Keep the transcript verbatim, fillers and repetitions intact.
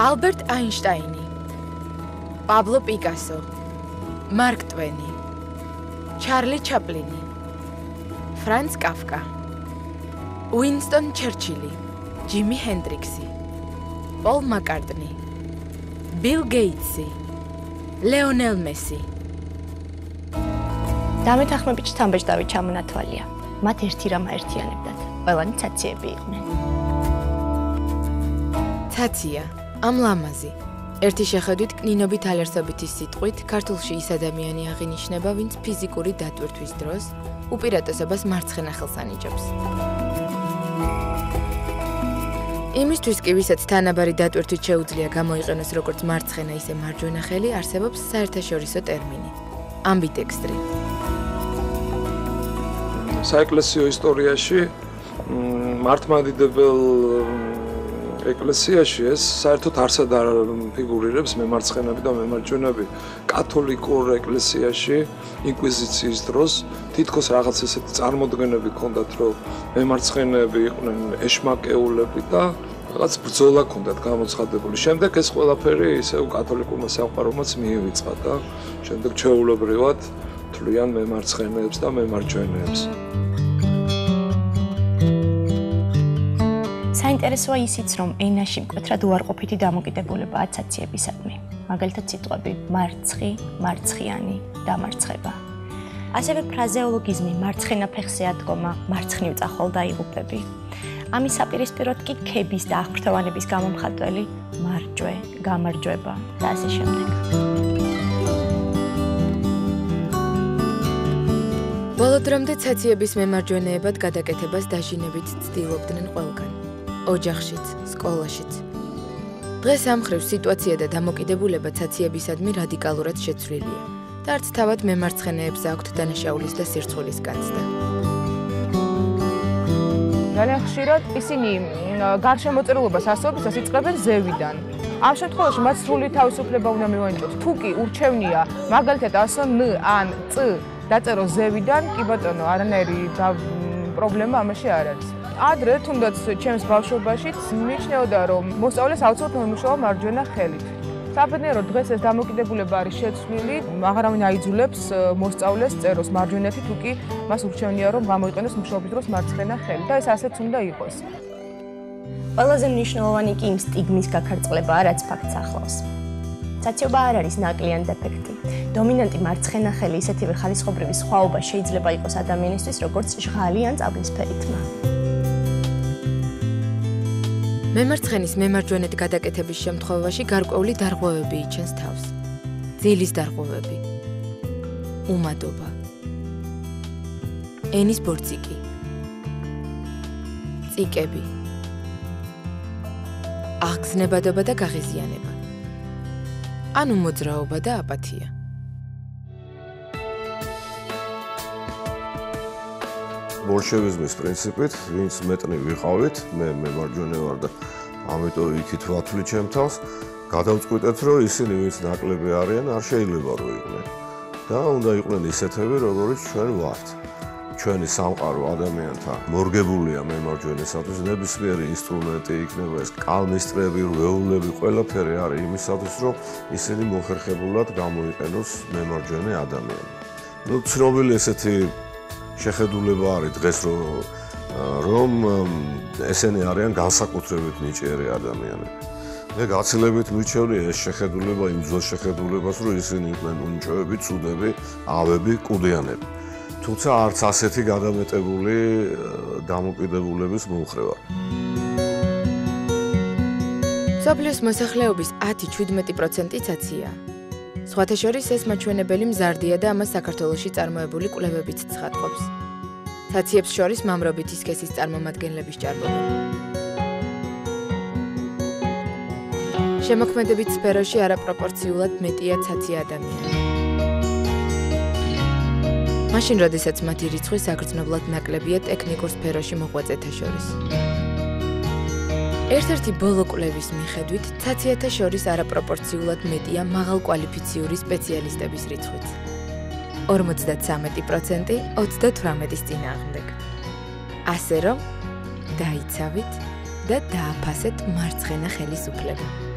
ალბერტ აინშტაინი, პაბლო პიკასო, მარკ ტვენი, ჩარლი ჩაპლინი, ფრანც კაფკა, უინსტონ ჩერჩილი, ჯიმი ჰენდრიქსი, პოლ მაკარტნი, ბილ გეიტსი, ლეონელ მესი. დამეთანხმებით შთამბეჭდავი ჩამონათვალია. მათ ერთი რამ აერთიანებდათ. ყველანი ცაციები იყვნენ. ცაცია, ამ ლამაზი. ერთი შეხედვით კნინობით ალერსობითი სიტყვით ქართულში ის ადამიანი აღინიშნება, ვინც ფიზიკური დატვირთვის დროს უპირატესობას მარცხენა ხელს ანიჭებს. იმისთვის კი, ვისაც თანაბარი დატვირთვით შეუძლია გამოიყენოს როგორც მარცხენა, ისე მარჯვენა ხელი, არსებობს საერთაშორისო ტერმინი ამბიდექსტრი. საეკლესიო ისტორიაში მართლმადიდებელ ეკლესიაში ეს საერთოდ არსად არ ფიგურირებს მემარცხენები და მემარჯვენები. კათოლიკურ ეკლესიაში ინკვიზიციის დროს თითქოს რაღაც ესეთი წარმოდგენები ჰქონდათ, რომ მემარცხენეები იყვნენ ეშმაკეულები და რაღაც ბრძოლა ჰქონდათ გამოცხადებული. შემდეგ ეს ყველაფერი ისევ კათოლიკურმა სამყარომაც მიივიწყა და შემდეგ ჩვეულებრივად თვლიან მემარცხენეებს და მემარჯვენეებს. საინტერესოა ისიც, რომ ენაში მკვეთრად უარყოფითი დამოკიდებულებაა ცაციებისადმი. მაგალითად სიტყვები მარცხი, მარცხიანი, დამარცხება. ასევე ფრაზეოლოგიზმი მარცხენა ფეხზე ადგომა, მარცხნივ წახვალ დაიღუპები. ამის საპირისპიროდ კი ქების და აღფრთოვანების გამომხატველი მარჯვე, გამარჯვება და ასე შემდეგ. ბოლო დრომდე ცაციების მემარჯვენეებად გადაკეთებას დაჟინებით ცდილობდნენ ყველგან. ოჯახშიც, სკოლაშიც. დღეს ამ მხრივ სიტუაცია და დამოკიდებულება ცაციებისადმი რადიკალურად შეცვლილია და არც თავად მემარცხენეებს აქვთ დანაშაულის და სირცხვილის განცდა. ძალიან ხშირად ისინი გარშემოწერილობას ასოებისას იწყებენ ზევიდან. ამ შემთხვევაში მათ სრული თავისუფლება უნდა მივანიჭოთ. თუ კი ურჩევნია მაგალითად ასო ნ ან წ დაწერო ზევიდან, კი ბატონო, არანაირი პრობლემა ამაში არ არის. ადრე თუნდაც ჩემს ბავშვობაშიც მიიჩნეოდა, რომ მოსწავლეს აუცილებლად მომუშავა მარჯვენა ხელით. საბედნიეროდ დღეს ეს დამოკიდებულება არის შეცვლილი, აღარავინ აიძულებს მოსწავლეს წეროს მარჯვენეთი, თუ კი მას ურჩევნია, რომ გამოიყენოს მუშაობის დროს მარცხენა ხელი და ეს ასეც უნდა იყოს. ყველაზე მნიშვნელოვანი კი იმ სტიგმის გაქარწყლებაა, რაც ფაქტს ახლავს. ცაციობა არ არის ნაკლი ან დეფექტი. დომინანტი მარცხენა ხელი ისეთივე ხალისხობრივი სხვაობა შეიძლება იყოს ადამიანისთვის, როგორც ჟღალი ან წაბლისფერი თმა. მემარცხენის მემარჯვენედ გადაკეთების შემთხვევაში გარკვეული დარღვევები იჩენს თავს. ძილის დარღვევები, უმადობა, ენის ბორციკი, წიკები, აღგზნებადობა და გაღიზიანება, ანუ მოძრაობა და აპათია. ბოლშევიზმის პრინციპით, ვინც მეტნი ვიყავით, მე მემარჯვენე ვარ და ამიტომ იქით ვათვლი ჩემ თავს, გადავწყვიტეთ, რომ ისინი ვინც ნაკლები არიან, არ შეიძლება რომ იყვნენ. და უნდა იყვნენ ისეთები, როგორიც ჩვენ ვართ. ჩვენი სამყარო ადამიანთა მორგებულია მემარჯვენესათვის, ნებისმიერი ინსტრუმენტი იქნება ეს კალმისტრები, ვეულები, ყველაფერი არის იმისათვის, რომ ისინი მოხერხებულად გამოიყენოს მემარჯვენე ადამიანი. ნუ ცნობილი ესეთი შეხედულება არის დღეს რომ ესენი არიან განსაკუთრებით ნიჭიერი ადამიანები. მე გაცილებით მივჩევნი ეს შეხედულება იმ ძველ შეხედულებას, რომ ისინი იყვნენ უნიჭოები, ცუდები, ავები, კუდიანები. თუმცა არც ასეთი გადამეტებული დამოკიდებულების მომხრე ვარ. მსოფლიოს მოსახლეობის ათი შვიდმეტი პროცენტი ცაციაა. სხვათა შორის ეს მაჩვენებელი მზარდია და ამას საქართველოში წარმოებული კვლევებიც ცხადყოფს. ცაციებს შორის მამრობითი სქესის წარმომადგენლების ჭარბობები. შემოქმედებით სფეროში არაპროპორციულად მეტია ცაცი ადამიანი. მაშინ, როდესაც მათი რიცხვი საგრძნობლად ნაკლებია ტექნიკურ სფეროში მოღვაწეთა შორის. ერთ-ერთი ბოლო კვლევის მიხედვით, ცაციათა შორის არაპროპორციულად მეტია მაღალკვალიფიციური სპეციალისტების რიცხვიც. ორმოცდათსამეტი პროცენტი ოცდათვრამეტის წინააღმდეგ. ასე რომ, დაიცავით და დააფასეთ მარცხენა ხელისუფლება.